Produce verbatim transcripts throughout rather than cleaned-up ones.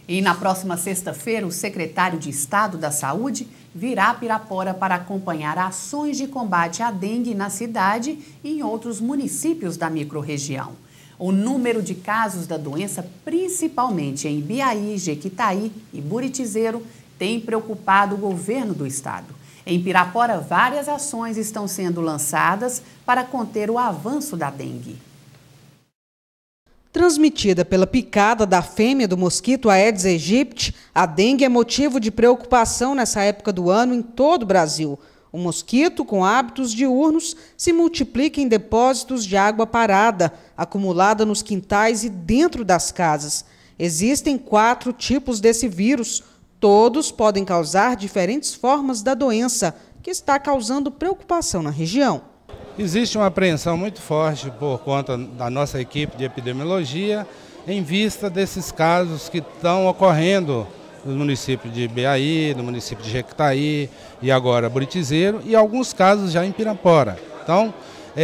E na próxima sexta-feira, o secretário de Estado da Saúde virá a Pirapora para acompanhar ações de combate à dengue na cidade e em outros municípios da microrregião. O número de casos da doença, principalmente em Ibiaí, Jequitaí e Buritizeiro, tem preocupado o governo do estado. Em Pirapora, várias ações estão sendo lançadas para conter o avanço da dengue. Transmitida pela picada da fêmea do mosquito Aedes aegypti, a dengue é motivo de preocupação nessa época do ano em todo o Brasil. O mosquito, com hábitos diurnos, se multiplica em depósitos de água parada, acumulada nos quintais e dentro das casas. Existem quatro tipos desse vírus. Todos podem causar diferentes formas da doença, que está causando preocupação na região. Existe uma apreensão muito forte por conta da nossa equipe de epidemiologia, em vista desses casos que estão ocorrendo no município de Ibiaí, no município de Jequitaí e agora Buritizeiro, e alguns casos já em Pirapora. Então,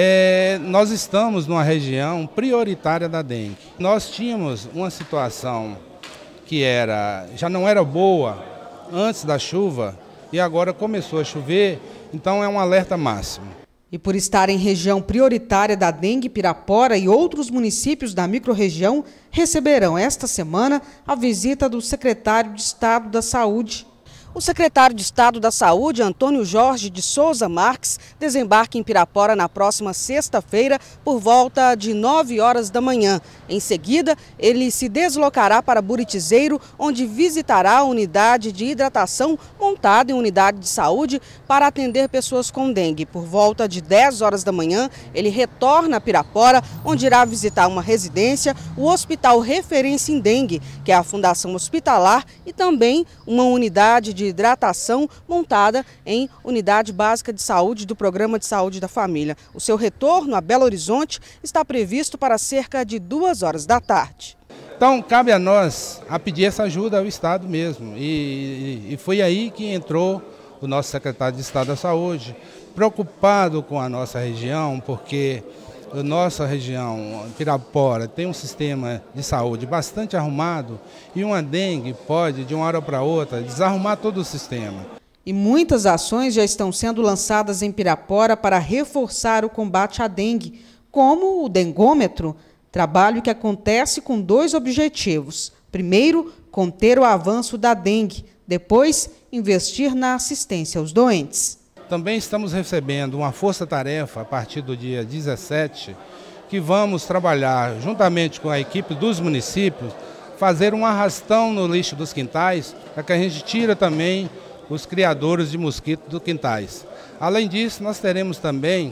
é, nós estamos numa região prioritária da dengue. Nós tínhamos uma situação que era, já não era boa antes da chuva e agora começou a chover, então é um alerta máximo. E por estar em região prioritária da dengue, Pirapora e outros municípios da microrregião receberão esta semana a visita do secretário de Estado da Saúde. O secretário de Estado da Saúde, Antônio Jorge de Souza Marques, desembarca em Pirapora na próxima sexta-feira por volta de nove horas da manhã. Em seguida, ele se deslocará para Buritizeiro, onde visitará a unidade de hidratação montada em unidade de saúde para atender pessoas com dengue. Por volta de dez horas da manhã, ele retorna a Pirapora, onde irá visitar uma residência, o Hospital Referência em Dengue, que é a Fundação Hospitalar, e também uma unidade de hidratação montada em Unidade Básica de Saúde do Programa de Saúde da Família. O seu retorno a Belo Horizonte está previsto para cerca de duas horas da tarde. Então, cabe a nós a pedir essa ajuda ao Estado mesmo. E, e foi aí que entrou o nosso secretário de Estado da Saúde, preocupado com a nossa região, porque a nossa região, Pirapora, tem um sistema de saúde bastante arrumado e uma dengue pode, de uma hora para outra, desarrumar todo o sistema. E muitas ações já estão sendo lançadas em Pirapora para reforçar o combate à dengue, como o dengômetro, trabalho que acontece com dois objetivos. Primeiro, conter o avanço da dengue, depois, investir na assistência aos doentes. Também estamos recebendo uma força-tarefa a partir do dia dezessete, que vamos trabalhar juntamente com a equipe dos municípios, fazer um arrastão no lixo dos quintais, para que a gente tire também os criadores de mosquito dos quintais. Além disso, nós teremos também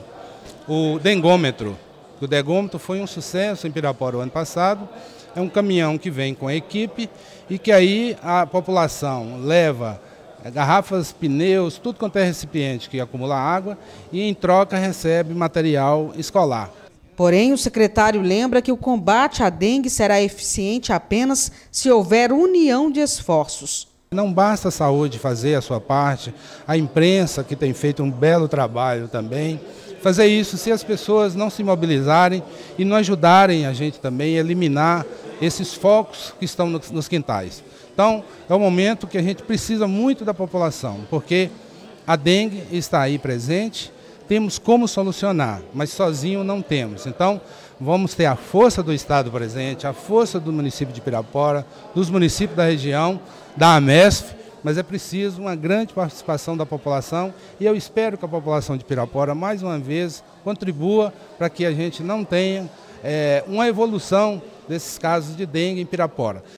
o dengômetro. O dengômetro foi um sucesso em Pirapora o ano passado. É um caminhão que vem com a equipe e que aí a população leva garrafas, pneus, tudo quanto é recipiente que acumula água e em troca recebe material escolar. Porém, o secretário lembra que o combate à dengue será eficiente apenas se houver união de esforços. Não basta a saúde fazer a sua parte, a imprensa que tem feito um belo trabalho também, fazer isso se as pessoas não se mobilizarem e não ajudarem a gente também a eliminar esses focos que estão nos quintais. Então, é um momento que a gente precisa muito da população, porque a dengue está aí presente, temos como solucionar, mas sozinho não temos. Então, vamos ter a força do Estado presente, a força do município de Pirapora, dos municípios da região, da AMESF, mas é preciso uma grande participação da população e eu espero que a população de Pirapora, mais uma vez, contribua para que a gente não tenha é, uma evolução desses casos de dengue em Pirapora.